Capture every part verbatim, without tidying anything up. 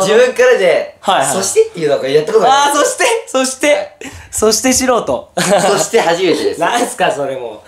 自分からで、 はいはいそしてっていうのがやったことない。 ああ、そして、そして、そして素人。 そして初めてです。 なんすか、それも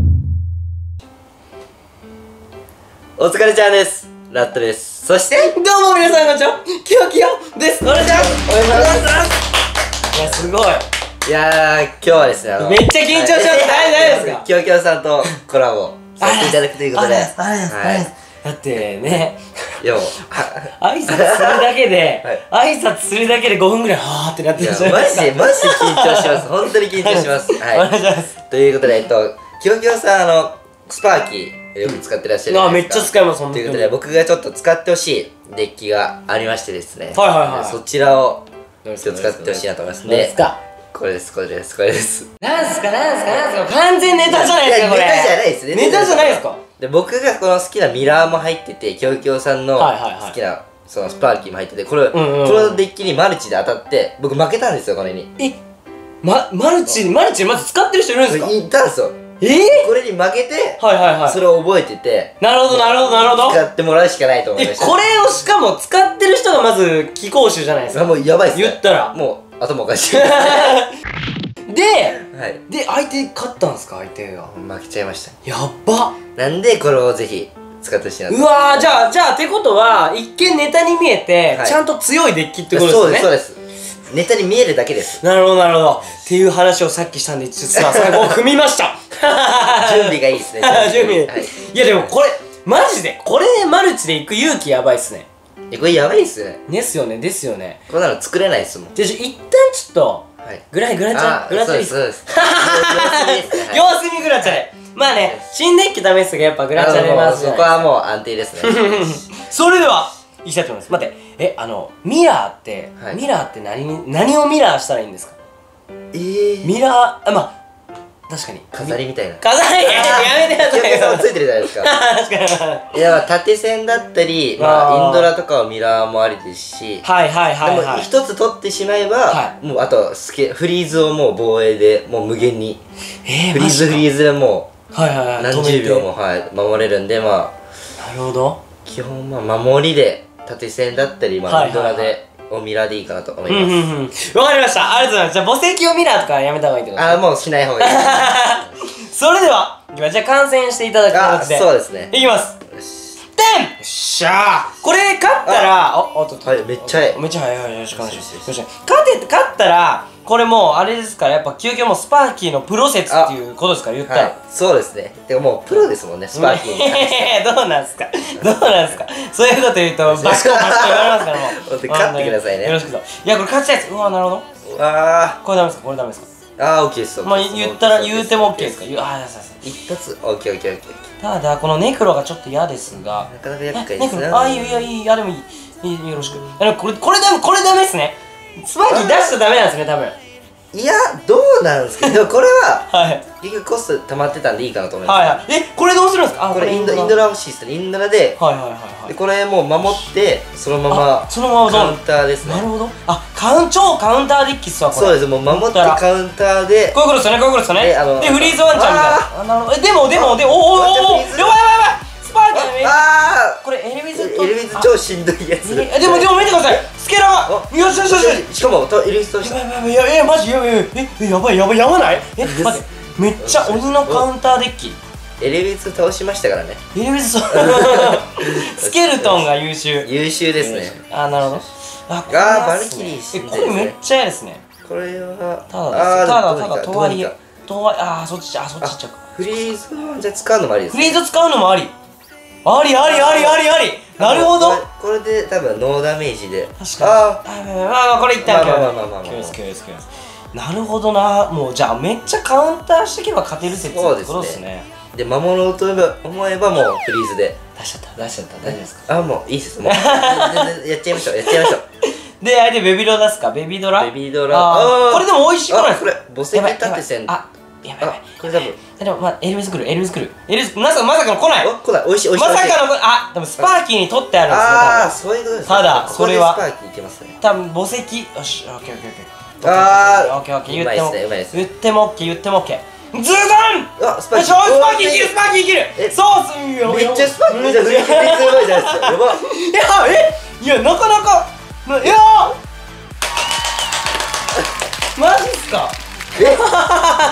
う。お疲れちゃんです。ラットです。そして、 どうも皆さんこんにちは。キヨキヨです。お願いします。お願いします。いや、すごい。 いやー、今日はですね、あのめっちゃ緊張します。大丈夫ですか？ キヨキヨさんとコラボさせていただくということで。 ありがとうございます。ありがとうございます。だってね、 いやもう、 挨拶するだけで、挨拶するだけでごふんぐらいはーってなってるじゃないですか。 マジで、マジで緊張します。本当に緊張します。はい。 お願いします。 ということで、えっと、キヨキヨさん、あの、スパーキー、よく使ってらっしゃるじゃあ、めっないですか。 ちゃ使います、本当に。 ということで、僕がちょっと使ってほしいデッキがありましてですね。 はいはいはい。 そちらを、今日使ってほしいなと思いますね。 ですか？ これです、これです、これです。 なんすか、なんすか、なんすか、完全ネタじゃないですか、これ。 ネタじゃないですね。 ネタじゃないですか。 で、僕がこの好きなミラーも入ってて、キヨキヨさんの好はいはいはいきな、そのスパーキーも入ってて、これ、こうんうんうんのデッキにマルチで当たって、僕負けたんですよ、これに。 え、ま、マルチ、マルチまず使ってる人いるんですか？ いたんですよ。 えーこれに負けて、 はいはいはい。 それを覚えてて、 なるほどなるほどなるほど。 使ってもらうしかないと思いまえ、 した。 これをしかも使ってる人がまず貴公衆じゃないですか。 あ、もうやばいっすね。 言ったら。 もう、頭おかしい。はで、 い。 で、相手勝ったんですか、相手が。 負けちゃいました。 やっば。 なんで、これをぜひ、使ってほしいなと。 うわー、じゃあ、じゃあ、ってことは、一見ネタに見えて、 はいちゃんと強いデッキってことですよね。 そうです、そうです。ネタに見えるだけです。 なるほど、なるほど。っていう話をさっきしたんで、実は最後踏みました。 準備がいいですね。 準備。 はい。 いや、でもこれ、マジで、これでマルチで行く勇気やばいっすね。 え、これやばいっすね。 ですよね、ですよね。 こんなの作れないっすもん。 じゃあ、一旦ちょっと、 はい。 ぐらい、ぐらちゃん、ぐらちゃんいいっすか？ そうです、そうです。 様子見ぐらちゃんで。まあね、新デッキ試すがやっぱグラチャレますじゃないですか。 そこはもう安定ですね。 それでは、いきたいと思います。待って、え、あの、ミラーって、 はいミラーって何に、何をミラーしたらいいんですか？ えー。 ミラー、あ、まあ、確かに。 飾りみたいな。 飾りやめてくださいよ。 キヨキヨさんもついてるじゃないですか。 確かに。 いや、まあ縦線だったり、まあーあインドラとかはミラーもありですし、 はいはいはいでもはい。 一つ取ってしまえば、 はもうあとスケフリーズをもう防衛でもう無限に、 えー、 フリーズフリーズでもはいはいはい。 う何十秒も、はい、守れるんで、まあなるほど。 基本まあ守りで縦線だったり、まあインドはいはいはいラでをミラーでいいかなと思いうんうんうまん。わかりました。ありがとうございます。じゃあ、墓石をミラーとかやめた方がいいってことす。ああ、もうしない方がいい。 それでは、じゃあ観戦していただくあ形で。 そうですね。 いきます。 よしてんよっしゃーこれ勝ったら、お、おっとっと。 はい、めっちゃええ。 めっちゃ早い早い。よし、よし、よし。 よしよし勝て、勝ったら、これもう、あれですから、やっぱ、究極もうスパーキーのプロ説っていうことですから、言ったら。 はい、そうですね。でももうプロですもんね、スパーキーに関しては。 えどうなんすかどうなんすかそういうこと言うと、バシコバシコ言われますから、もう。 本当に勝ってくださいねよろしくどうぞ。いや、これ勝ちたいです。うわ、なるほど。 あこれダメですかこれダメですかー、あー、オッケーです。 まあ、言ったら、言うても OK ですかか。 言う、あー、そうそうそう。 一発、オッケーオッケーオッケー。 ただ、このネクロがちょっと嫌ですが、 なかなか厄介ネですね。 クロ、あ、いいよ、いいよ、いいよ、あ、でもいい。いい、よろしく。あの、これ、これダメ、これダメですね。スパーキー出しちゃダメなんですね、多分。 いや、どうなんですか。でもこれは、 はい。 結局コスト溜まってたんでいいかなと思います。 はいはい。え、これどうするんですかあ、 これインド、インドラ欲しいですね。インドラで、 はいはいはいはい。 でこれもう守って、そのままあそのままどうカウンターですね。 なるほど。あ、カウン、超カウンターデッキっすわ、これ。 そうです、もう守ってカウンターで、 こういうことですよね、こういうことですよね。 であので、フリーズワンちゃんみたいな。あ、なるほど。え、でも、でも、で、おおおおおやばいやばいやばいスパーキーのメインあこれ、エレビズーエルビズ超しんどいやつ。 え、でも、でも見てくださいスケラがよしよしよしよししかも、とエルビズとしやばいやばいやばいやばいマジやばいやばいえ、え、やばいやばいやばないえ、待ってめっちゃ鬼のカウンターデッキエルビズ倒しましたからね。 エレビズそうスケルトンが優秀優秀ですね。 あ、なるほどあ、これあーはっすねバルキリー死え、 んでるねこれめっちゃ嫌ですねこれは、 ただですただあーただとはいえとはいえあーそっちあそっち行っちゃうかフリーズはじゃあ使うのもありですね。 フリーズ使うのもありありありありありありなるほどこれこれで多分ノーダメージで。 確かにあーまあまあこれ一旦まあまあまあまあまあ今日です今日です今日ですなるほどなもうじゃあめっちゃカウンターしていけば勝てる説ってことですねで、守ろうと思えば思えばもうフリーズで。 出しちゃった出しちゃった大丈夫ですかあ、もういいです。もう全然やっちゃいましょう。やっちゃいましょう。 で、相手ベビロ出すかベビドラベビードラ。 あーーこれでも美味しくないですかあこれ、墓石やばい縦線。 あ、やばいやばいあ、これ多分。 でもまあエルビス来るエルビス来るエルビスまさかまさかの来ないあ、来ない。美味しい美味しい。 まさ美味しいかのあ、でもスパーキーに取ってあるんですねあー、そういうことですね。 ただそれはここでスパーキーいけますね。 多分墓石よし、オッケーオッケーオッケーあーオッケーオッケー言ってもうまいですねうまいです言ってもオッケー言ってもオッケーズドンあ、スパーキー。 よしスパーキー生きるスパーキー生きるえソースいいよめっちゃスパーキーじゃフリーズうまいじゃないですか。やば。 いやえいやなかなかな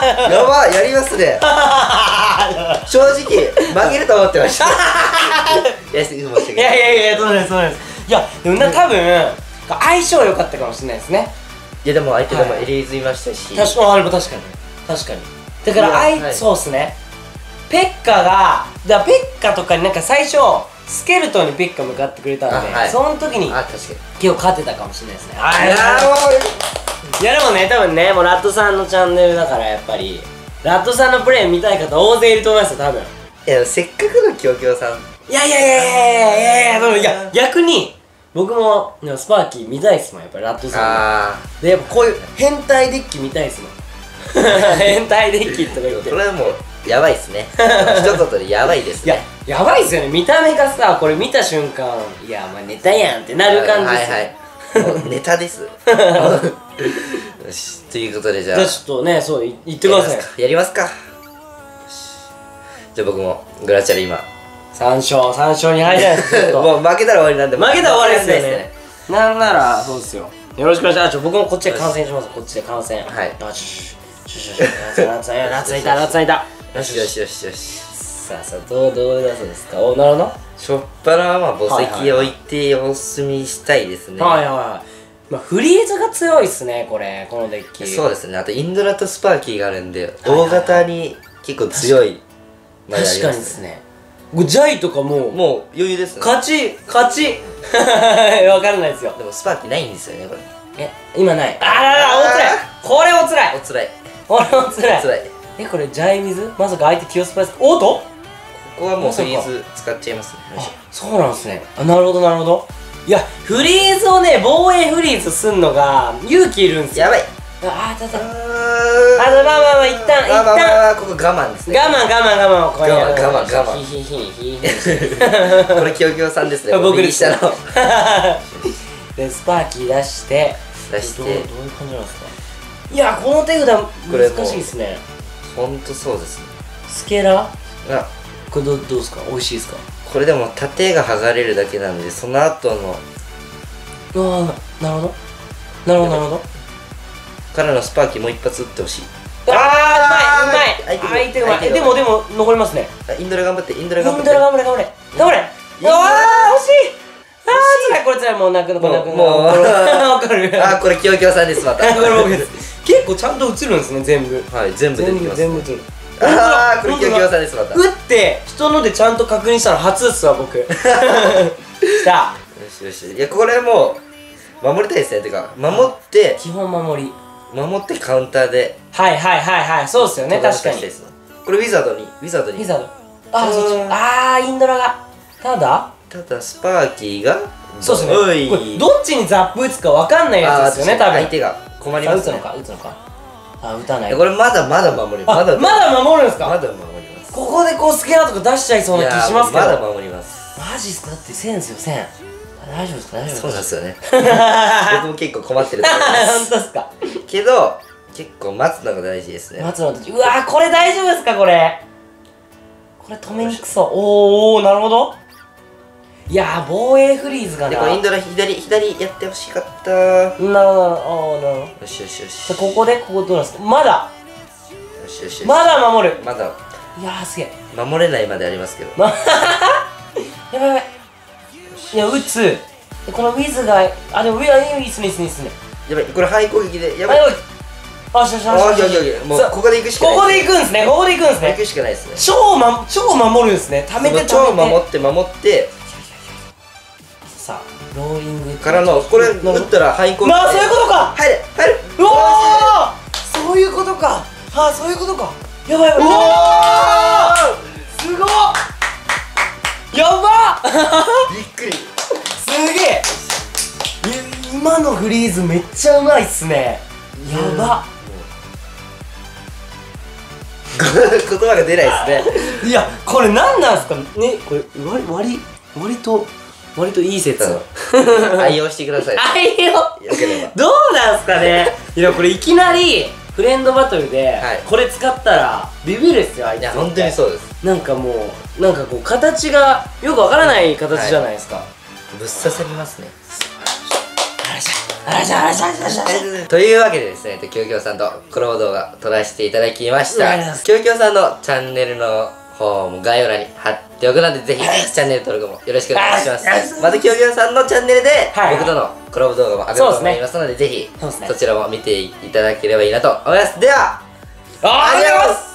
やばやりますね。正直負けると思ってました。いやすいません。 いやいやいや、そうなんですそうなんです。いやでもな、多分相性良かったかもしれないですね。 いやでも相手でもエリーズいましたし、 確かに、あれも確かに確かに。だからあい、 はい、 そうっすね。ペッカが、だからペッカとかになんか最初スケルトンにペッカ向かってくれたんで、はい、その時にあ確かに結構勝てたかもしれないですね。 あいやでもね、多分ね、もうラットさんのチャンネルだからやっぱりラットさんのプレイ見たい方大勢いると思いますよ、多分。 いやせっかくのキョウキョウさん、 いやいやいやいやいやいやいや、でもいや逆に僕もスパーキー見たいっすもん、やっぱりラットさんあで。やっぱこういう変態デッキ見たいっすもん。変態デッキとか言って、 これはもうやばいっすね。一言でやばいですね。 いややばいっすよね。見た目がさ、これ見た瞬間、いやまあネタやんってなる感じですよ。 はいはい、もうネタです。よし、ということでじゃあじゃあちょっとね、そう言ってください。 やりますか。よし、じゃあ僕もグラチャレ今さん勝さん勝に入りたいです。 もう負けたら終わりなんで、 負けたら終わりですよね。なんならそうですよ。よろしくお願いします。ちょ僕もこっちで観戦します。こっちで観戦。 はい。 あちしししし夏夏夏いた夏いた。 よしよしよしよし。 さあさあ、どうどうだそうですか。お、なるほど。 しょっぱなはまあ墓石置いて様子見したいですね。 はいはいはい。まあフリーズが強いっすね、これ、このデッキ。 そうですね。あとインドラとスパーキーがあるんで、大型に結構強い。 確かにですね。ジャイとかももう余裕ですね。 勝ち勝ち。わからないですよ。 でもスパーキーないんですよね、これ。 え、今ない。あらら、おつらい。これおつらい。 おつらい。 これおつらい。 おつらい。 え、これジャイ水、まさか相手ティオスパイス、おっと、 ここはもうフリーズ使っちゃいますね。 あ、そうなんですね。あ、なるほどなるほど。いや、フリーズをね、防衛フリーズすんのが勇気いるんですよ。 やばい。 あ、あたた。あ、 あまあまあまあ、一旦、一まあまあま旦。 あ、ここ我慢ですね。 我慢我慢我慢、これ。 我慢我慢我慢。 ひひひひひ。 これキョウキョウさんですね。 僕でしたの。 で、スパーキー出して、 出して、 どういう感じなんですか。いや、この手札難しいですね。 ほんとそうですね。 スケラあ、 これどうどうですか。美味しいですか。 これでも盾が剥がれるだけなんで、その後のああ、なるほどなるほどなるほど。 からのスパーキーもう一発撃ってほしい。 ああ、うまいうまい。 相相手うまい。でもでも残りますね。 インドラ頑張って、インドライン頑張って。 ドラ頑張れ頑張れ頑張れ。うわあ、惜しい。ああ、辛い。これ辛い。もう泣くのこ泣くの。 もうわかる。 あ、これキョウキョウさんです、また。 これ僕です。結構ちゃんと映るんですね、全部。 はい、全部出てきます。 全部映る。 ああ、これキョウキョウさんです、また。 打って人のでちゃんと確認したの初っすわ、僕。きた。 よしよし。いや、これもう守りたいですね。てか、守って基本守り。 守ってカウンターで。 はいはいはいはい、そうっすよね、確かに。 これウィザードに、ウィザードに。 ウィザード。ああ、そっち。ああ、インドラが。ただただ、スパーキーが。 そうっすね。これどっちにザップ打つかわかんないやつですよね、多分。 相手が困りますね。 打つのか、打つのか。あ、打たない。 これまだまだ守ります。 まだまだ守るんですか。 まだ守ります。 ここでこうスケアとか出しちゃいそうな気しますけど。 まだ守ります。 マジっすか。だって線ですよ、線。大丈夫ですか、大丈夫ですか。 そうなんですよね。僕も結構困ってると思います。 本当ですか。 けど結構待つのが大事ですね。 待つのうわー、これ大丈夫ですか。これこれ止めにくそう。おお、なるほど。いやー、防衛フリーズがな。 でこれインドラ左左やってほしかった。 なるほど、ああ、なるほど。 よしよしよし。 じゃここでここどうなんですか。まだよしよしよし。 まだ守る。 まだいやー、すげえ。 守れないまでありますけど。 まやばいやばい。いや、打つ。でこのウィズが、あ、でもウィズ、いいっすね、いいっすね、いいっすね。 やばい、これ範囲攻撃でやばい。 はい、あ、しゃしゃしゃ。 あ、いやいやいや、もうここで行くしかない。 ここで行くんですね、ここで行くんですね。 行くしかないですね。 超ま、超守るんですね。ためてためて。 超守って守って。 さあ、ローリングからの、これ打ったら範囲攻撃。 まあ、そういうことか。 入れ入る。 うわー、そういうことか。あ、そういうことか。やばいやばい。うわー、すごっ。やばっ。 びっくり。 すげえ。今のフリーズめっちゃうまいっすね。やばっ。 言葉が出ないですね。 いや、これ何なんすかね。これ割割割と割といい説。 愛用してください。 愛用。 よければ。 どうなんすかね。いや、これいきなりフレンドバトルでこれ使ったらビビるっすよ、あいつ。 いや、本当にそうです。 なんかもう、なんかこう形がよくわからない形じゃないですか。 ぶっ刺さりますね。 あありがとうございます。ありがとうございます。ありがとうございます。 というわけでですね、キョウキョウさんとコラボ動画撮らせていただきましありがとうございます。 た。キョウキョウさんのチャンネルの方も概要欄に貼っておくので、ぜひチャンネル登録もよろしくお願いします。またキョウキョウさんのチャンネルではい僕とのコラボ動画も上げると思いますので、ぜひそうですねそちらも見ていただければいいなと思います。では、 ありがとうございます。